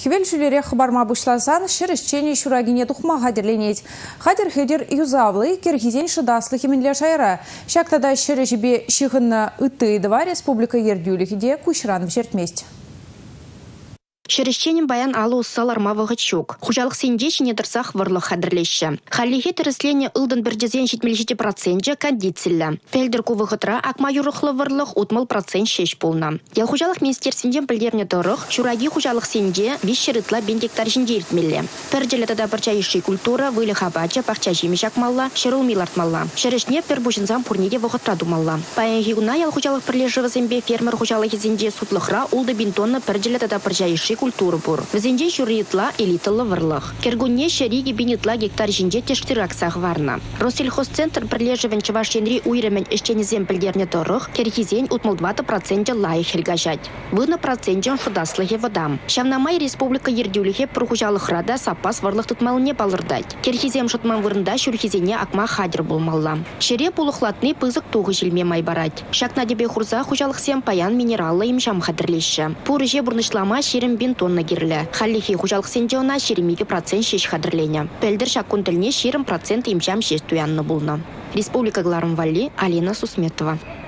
Хевел жүлере хабарма бұшласан, шырышчене шурагине тухма хадерленет. Хадер юзавлы, киргизен шыдаслы хеменле шайра. Шактада шырышбе шихынна ытыдыва республика ердюлихиде кушран в жертместь. Шерещенем баян алу уссалар чук. Хужалық сендеші недірсақ варлық хадірлеші. Халихе тіріслене ұлдын бірдезен 70% кондициллі. Пелдір кувығытра акма юрықлы варлық утмыл процент шеш болна. Ел хужалық министерсінден білдерне дұрық, шураги хужалық сенде 5 шырытла бендектар жінде ертмелі. Пәрделі тада бірча еші культура, вылы хабача, пақча жемі жақмалла, шырылмил артмалла. Шерещне пер бұшынзам пурнеде вғытра думалла. Баян хигуна ел хужалық бірлежі візімбе фермер хужалық езінде сутлықра улды бинтонны пәрделі тада бірча еші культуры бур. Візінде шуритла элиталы варлық. Кергунне шериги бинитла гектар жинде тештираксах варна. Россельхозцентр бірлежівен Чувашенри уйремен ішченезен білдерне дұрық, керхизен утмыл 20% лайы хелгажать. Выны процентен шудаслығы водам. Шавнамай республика ердюліге пұрғужалық рада сапас варлық тұтмалыне балырдать. Керхизем шутман вырында шүрхизене акма хадыр болмалла. Шере пулықлатны пызық туғы жилме майбарать. Шакна дебе хурза хужалық сем паян минераллы имшам хадырлеші. Пурыже бұрнышлама шерім бинтонна гирлі. Халлихи хужалық сенде она 22% шеш хадырлене. Пелдер шаккун тілне 20% имшам шеш туянны болна. Республика Гларым Валли, Алина Сусметова.